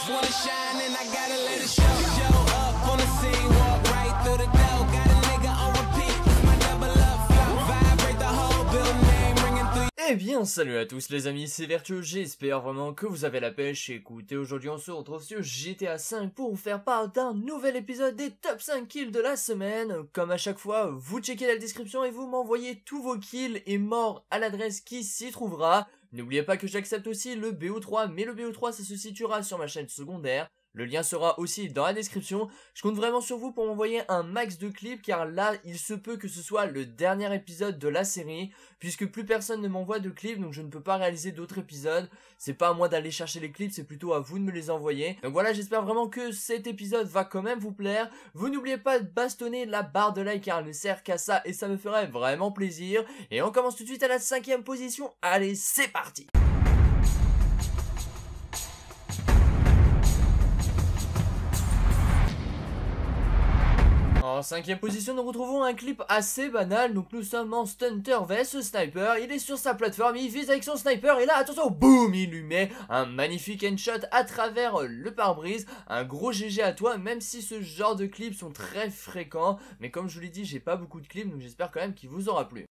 just wanna shine and I gotta let it show. Show up on the scene, walk right through the door. Got a nigga on repeat, it's my double up flow. Vibrate the whole building, name ringing through. Eh bien salut à tous les amis, c'est Vertueux, j'espère vraiment que vous avez la pêche. Écoutez, aujourd'hui on se retrouve sur GTA 5 pour vous faire part d'un nouvel épisode des top 5 kills de la semaine. Comme à chaque fois, vous checkez la description et vous m'envoyez tous vos kills et morts à l'adresse qui s'y trouvera. N'oubliez pas que j'accepte aussi le BO3, mais le BO3 ça se situera sur ma chaîne secondaire. Le lien sera aussi dans la description. Je compte vraiment sur vous pour m'envoyer un max de clips car là, il se peut que ce soit le dernier épisode de la série puisque plus personne ne m'envoie de clips donc je ne peux pas réaliser d'autres épisodes. C'est pas à moi d'aller chercher les clips, c'est plutôt à vous de me les envoyer. Donc voilà, j'espère vraiment que cet épisode va quand même vous plaire. Vous n'oubliez pas de bastonner la barre de like car elle ne sert qu'à ça et ça me ferait vraiment plaisir. Et on commence tout de suite à la 5e position. Allez, c'est parti! En 5e position, nous retrouvons un clip assez banal. Donc nous sommes en Stunter vs Sniper. Il est sur sa plateforme, il vise avec son sniper et là, attention, boum, il lui met un magnifique headshot à travers le pare-brise. Un gros GG à toi, même si ce genre de clips sont très fréquents. Mais comme je vous l'ai dit, j'ai pas beaucoup de clips, donc j'espère quand même qu'il vous aura plu.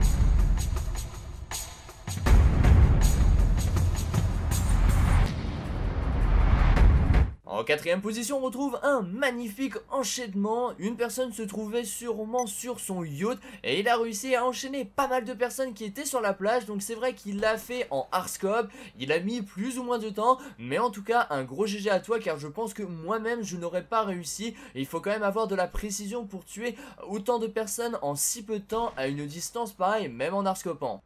En 4e position, on retrouve un magnifique enchaînement. Une personne se trouvait sûrement sur son yacht et il a réussi à enchaîner pas mal de personnes qui étaient sur la plage. Donc c'est vrai qu'il l'a fait en hardscope. Il a mis plus ou moins de temps, mais en tout cas un gros GG à toi car je pense que moi-même je n'aurais pas réussi. Et il faut quand même avoir de la précision pour tuer autant de personnes en si peu de temps à une distance pareille, même en hardscopant.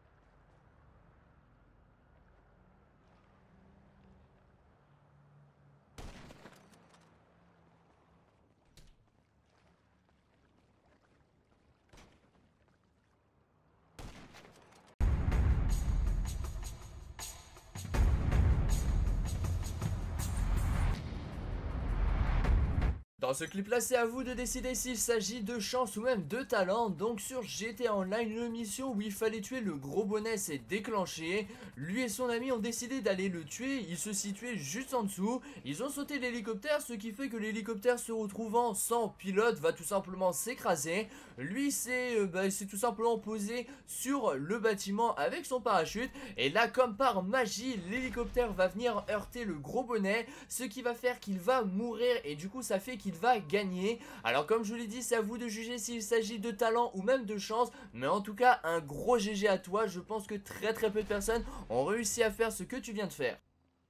Dans ce clip là, c'est à vous de décider s'il s'agit de chance ou même de talent. Donc sur GTA Online, une mission où il fallait tuer le gros bonnet s'est déclenchée. Lui et son ami ont décidé d'aller le tuer. Il se situait juste en dessous. Ils ont sauté l'hélicoptère, ce qui fait que l'hélicoptère se retrouvant sans pilote va tout simplement s'écraser. Lui s'est tout simplement posé sur le bâtiment avec son parachute. Et là, comme par magie, l'hélicoptère va venir heurter le gros bonnet, ce qui va faire qu'il va mourir et du coup ça fait qu'il va gagner. Alors comme je vous l'ai dit, c'est à vous de juger s'il s'agit de talent ou même de chance, mais en tout cas un gros GG à toi. Je pense que très peu de personnes ont réussi à faire ce que tu viens de faire.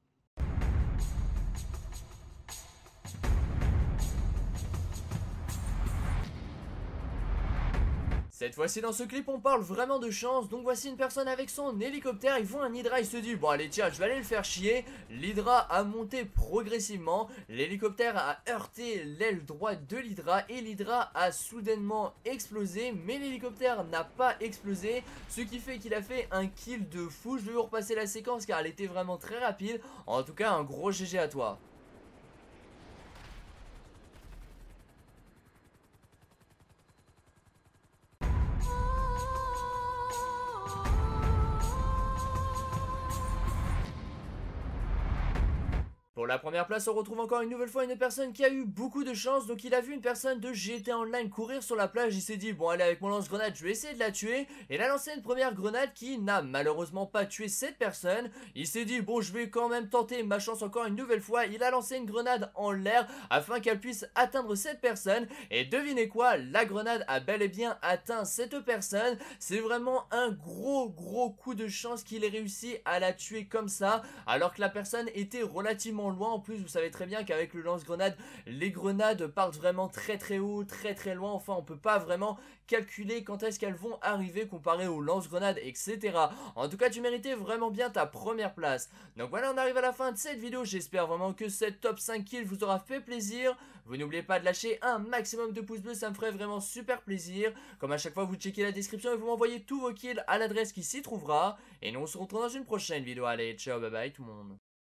Cette fois-ci dans ce clip on parle vraiment de chance. Donc voici une personne avec son hélicoptère. Il voit un hydra, il se dit bon allez tiens, je vais aller le faire chier. L'hydra a monté progressivement. L'hélicoptère a heurté l'aile droite de l'hydra et l'hydra a soudainement explosé. Mais l'hélicoptère n'a pas explosé, ce qui fait qu'il a fait un kill de fou. Je vais vous repasser la séquence car elle était vraiment très rapide. En tout cas un gros GG à toi. Pour la première place, on retrouve encore une nouvelle fois une personne qui a eu beaucoup de chance. Donc il a vu une personne de GTA Online courir sur la plage. Il s'est dit bon allez, avec mon lance-grenade je vais essayer de la tuer. Et il a lancé une première grenade qui n'a malheureusement pas tué cette personne. Il s'est dit bon je vais quand même tenter ma chance encore une nouvelle fois. Il a lancé une grenade en l'air afin qu'elle puisse atteindre cette personne. Et devinez quoi, la grenade a bel et bien atteint cette personne. C'est vraiment un gros coup de chance qu'il ait réussi à la tuer comme ça, alors que la personne était relativement loin. En plus vous savez très bien qu'avec le lance-grenade, les grenades partent vraiment très haut, très loin. Enfin on peut pas vraiment calculer quand est-ce qu'elles vont arriver comparé aux lance-grenades, etc. En tout cas tu méritais vraiment bien ta première place. Donc voilà, on arrive à la fin de cette vidéo. J'espère vraiment que cette top 5 kills vous aura fait plaisir. Vous n'oubliez pas de lâcher un maximum de pouces bleus, ça me ferait vraiment super plaisir. Comme à chaque fois, vous checkez la description et vous m'envoyez tous vos kills à l'adresse qui s'y trouvera. Et nous on se retrouve dans une prochaine vidéo. Allez, ciao, bye bye tout le monde.